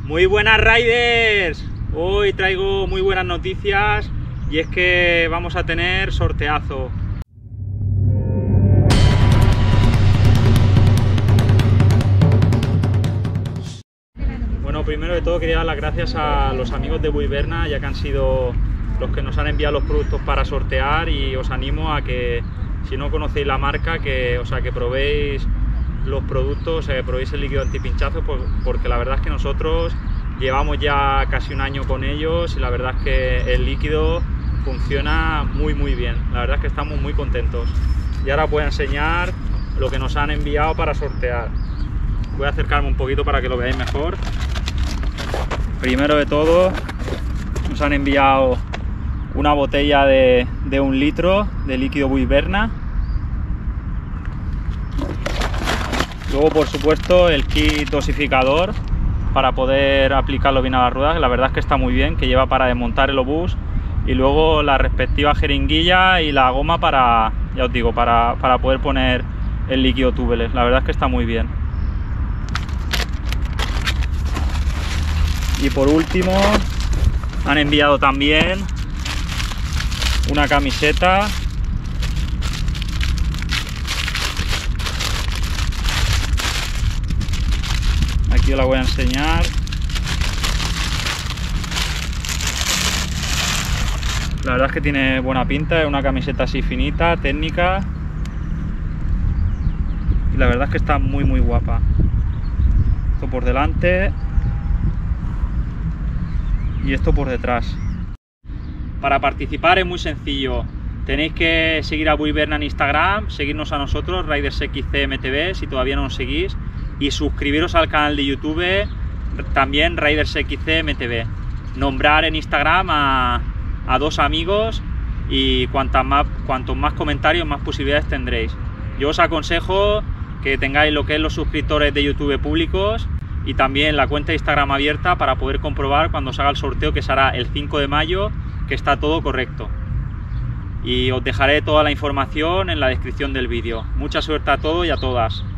Muy buenas riders, hoy traigo muy buenas noticias y es que vamos a tener sorteazo. Bueno, primero de todo quería dar las gracias a los amigos de Buiberna, ya que han sido los que nos han enviado los productos para sortear, y os animo a que, si no conocéis la marca, que probéis los productos, probéis el líquido antipinchazo, porque la verdad es que nosotros llevamos ya casi un año con ellos y la verdad es que el líquido funciona muy bien. La verdad es que estamos muy contentos. Y ahora os voy a enseñar lo que nos han enviado para sortear. Voy a acercarme un poquito para que lo veáis mejor. Primero de todo nos han enviado una botella de 1 litro de líquido Buiberna. Luego, por supuesto, el kit dosificador para poder aplicarlo bien a las ruedas. La verdad es que está muy bien, que lleva para desmontar el obús, y luego la respectiva jeringuilla y la goma para, ya os digo, para poder poner el líquido tubeless. La verdad es que está muy bien. Y por último han enviado también una camiseta aquí, os la voy a enseñar. La verdad es que tiene buena pinta, es una camiseta así finita, técnica, y la verdad es que está muy guapa. Esto por delante y esto por detrás. Para participar es muy sencillo, tenéis que seguir a Buiberna en Instagram, seguirnos a nosotros, RidersXCMTV, si todavía no nos seguís, y suscribiros al canal de YouTube, también RidersXCMTV. Nombrar en Instagram a 2 amigos y cuantos más comentarios, más posibilidades tendréis. Yo os aconsejo que tengáis lo que es los suscriptores de YouTube públicos y también la cuenta de Instagram abierta para poder comprobar cuando se haga el sorteo, que será el 5 de mayo, que está todo correcto. Y os dejaré toda la información en la descripción del vídeo. Mucha suerte a todos y a todas.